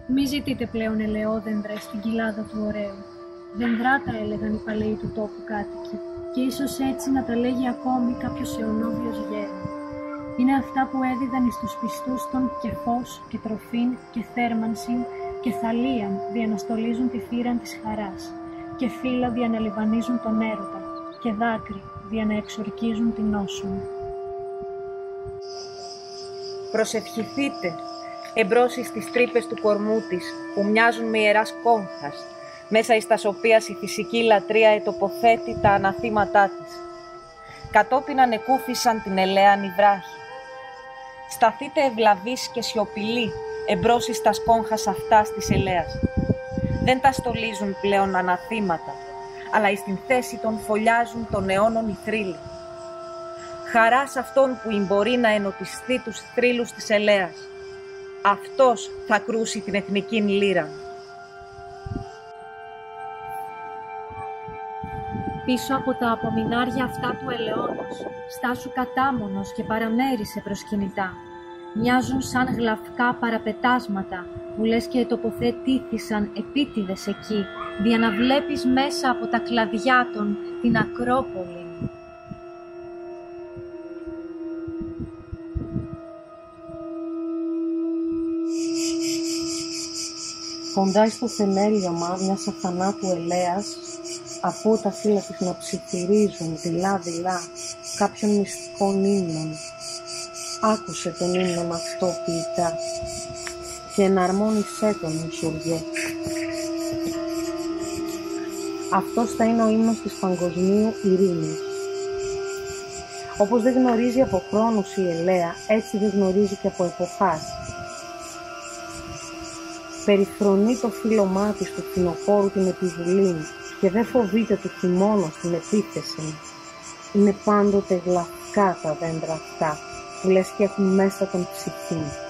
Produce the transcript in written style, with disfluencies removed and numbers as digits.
Μη ζητείτε πλέον ελαιόδεντρα στην κοιλάδα του ωραίου. Δενδράτα έλεγαν οι παλαιοί του τόπου κάτοικοι, και ίσως έτσι να τα λέγει ακόμη κάποιος αιωνόβιος γέρον. Είναι αυτά που έδιδαν εις τους πιστούς των και φως και τροφήν και θέρμανσιν και θαλίαν διαναστολίζουν τη θύραν της χαράς και φύλλα διαναλιβανίζουν τον έρωτα και δάκρυ διαναεξορκίζουν την νόσον. Προσευχηθείτε εμπρός στις τρύπες του κορμού της, που μοιάζουν με ιεράς κόγχας, μέσα εις τας οποίας η φυσική λατρεία ετοποθέτει τα αναθήματά της. Κατόπιν ανεκούφισαν την ελαίαν οι βράχοι. Σταθείτε ευλαβείς και σιωπηλοί εμπρός εις τας κόγχας αυτάς της ελαίας. Δεν τα στολίζουν πλέον αναθήματα, αλλά εις την θέση των φωλιάζουν των αιώνων οι θρύλοι. Χαρά σ' αυτόν που μπορεί να ενωτιστεί τους θρύλους της ελαίας. Αυτός θα κρούσει την εθνικήν λύρα. Πίσω από τα απομεινάρια αυτά του ελαιώνος, στάσου κατάμονος και παραμέρισε προσκυνητά. Μοιάζουν σαν γλαυκά παραπετάσματα, που λες και ετοποθετήθησαν επίτηδες εκεί, για να βλέπεις μέσα από τα κλαδιά των την Ακρόπολη. Κοντά στο θεμέλιωμα μιας αθανάτου ελαίας, ακούω τα φύλλα της να ψιθυρίζουν δειλά-δειλά κάποιον μυστικών ύμνων. Άκουσε τον ύμνον αυτό ποιητά και εναρμόνισέ τον, μουσουργέ. Αυτός θα είναι ο ύμνος της παγκοσμίου ειρήνης. Όπως δεν γνωρίζει από χρόνους η ελαία, έτσι δεν γνωρίζει και από εποχάς. Περιφρονεί το φύλλωμά της του φθινοπόρου την επιβουλή και δεν φοβείται του χειμώνα στην επίθεση. Είναι πάντοτε γλαυκά τα δέντρα αυτά, που λες και έχουν μέσα τον ψυχή.